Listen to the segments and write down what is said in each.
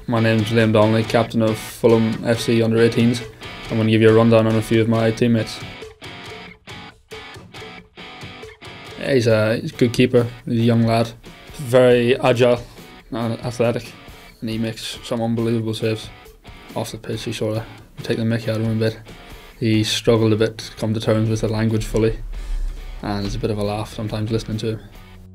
My name's Donnelly, captain of Fulham FC under 18s. I'm going to give you a rundown on a few of my teammates. Yeah, he's a good keeper, he's a young lad, very agile and athletic, and he makes some unbelievable saves. Off the pitch he sort of take the mickey out of him a bit. He struggled a bit to come to terms with the language fully, and it's a bit of a laugh sometimes listening to him.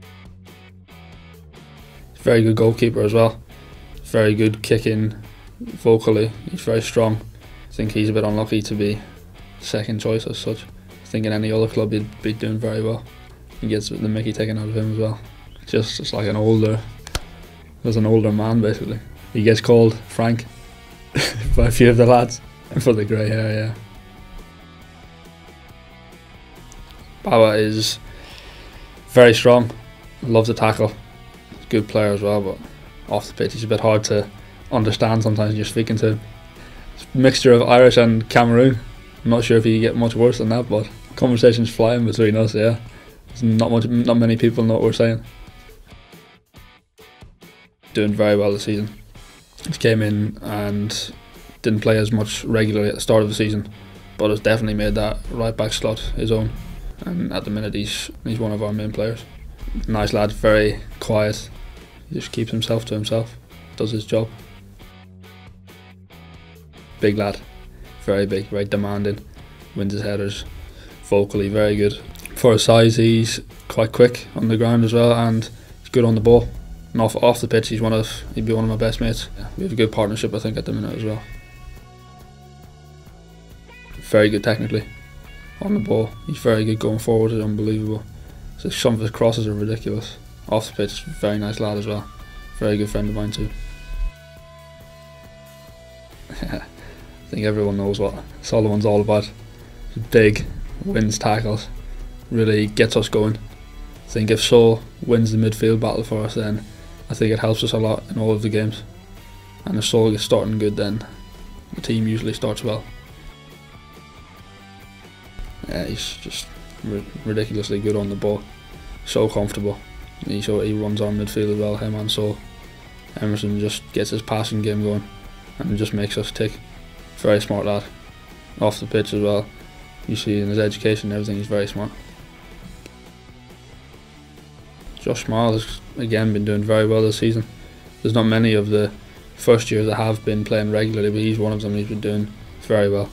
He's a very good goalkeeper as well, very good kicking vocally, he's very strong. I think he's a bit unlucky to be second choice as such. I think in any other club he'd be doing very well. He gets the mickey taken out of him as well. Just like an older man basically. He gets called Frank by a few of the lads for the grey hair, yeah. Baba is very strong, loves to tackle, he's a good player as well, but off the pitch he's a bit hard to understand sometimes when you're speaking to him. It's a mixture of Irish and Cameroon. I'm not sure if he can get much worse than that, but conversations flying between us, yeah. Not many people know what we're saying. Doing very well this season. He came in and didn't play as much regularly at the start of the season, but has definitely made that right back slot his own. And at the minute he's one of our main players. Nice lad, very quiet. He just keeps himself to himself, does his job. Big lad, very big, very demanding, wins his headers, vocally very good. For his size he's quite quick on the ground as well, and he's good on the ball. And off the pitch he'd be one of my best mates. Yeah, we have a good partnership I think at the minute as well. Very good technically on the ball, he's very good going forward, it's unbelievable. So some of his crosses are ridiculous. Off the pitch, very nice lad as well, very good friend of mine too. I think everyone knows what Solomon's all about. He's big, wins tackles, really gets us going. I think if Sol wins the midfield battle for us, then I think it helps us a lot in all of the games. And if Sol gets starting good, then the team usually starts well. Yeah, he's just ridiculously good on the ball, so comfortable. He runs our midfield as well, him and Sol. Emerson just gets his passing game going and just makes us tick. Very smart lad. Off the pitch as well, you see in his education and everything, he's very smart. Josh Smile has again been doing very well this season. There's not many of the first years that have been playing regularly, but he's one of them. He's been doing very well.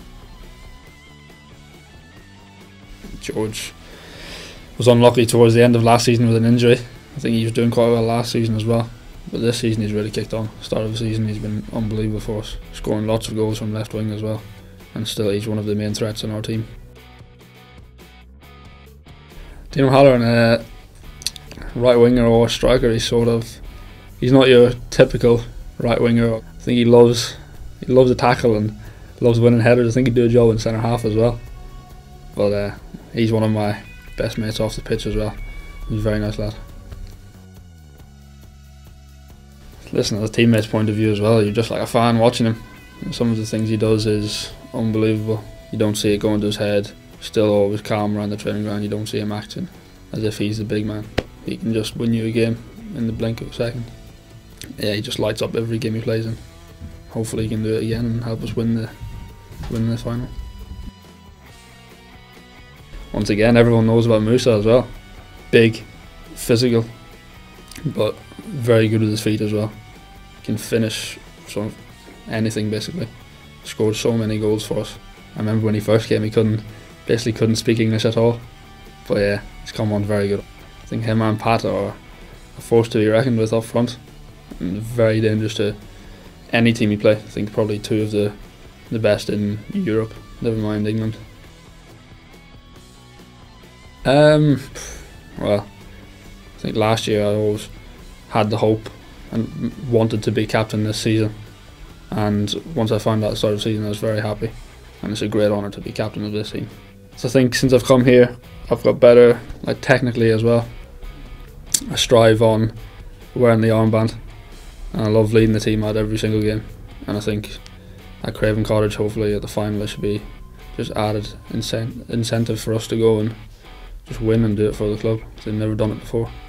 George was unlucky towards the end of last season with an injury. I think he was doing quite well last season as well, but this season he's really kicked on. Start of the season he's been unbelievable for us, scoring lots of goals from left wing as well, and still he's one of the main threats in our team. Dino Halloran, right winger or striker, he's not your typical right winger. I think he loves to tackle and loves winning headers. I think he'd do a job in centre half as well, but he's one of my best mates off the pitch as well. He's a very nice lad. Listen, as a teammate's point of view as well, you're just like a fan watching him. And some of the things he does is unbelievable. You don't see it going to his head. Still always calm around the training ground. You don't see him acting as if he's the big man. He can just win you a game in the blink of a second. Yeah, he just lights up every game he plays in. Hopefully he can do it again and help us win the final. Once again, everyone knows about Musa as well. Big, physical, but very good with his feet as well. Can finish anything basically. Scored so many goals for us. I remember when he first came, he basically couldn't speak English at all. But yeah, he's come on very good. I think him and Pat are a force to be reckoned with up front, and very dangerous to any team he play. I think probably two of the best in Europe, never mind England. Well, I think last year I always had the hope and wanted to be captain this season, and once I found out at the start of the season I was very happy, and it's a great honour to be captain of this team. So I think since I've come here I've got better, like technically as well. I strive on wearing the armband, and I love leading the team out every single game, and I think at Craven Cottage hopefully at the final it should be just added incentive for us to go and just win and do it for the club. They've never done it before.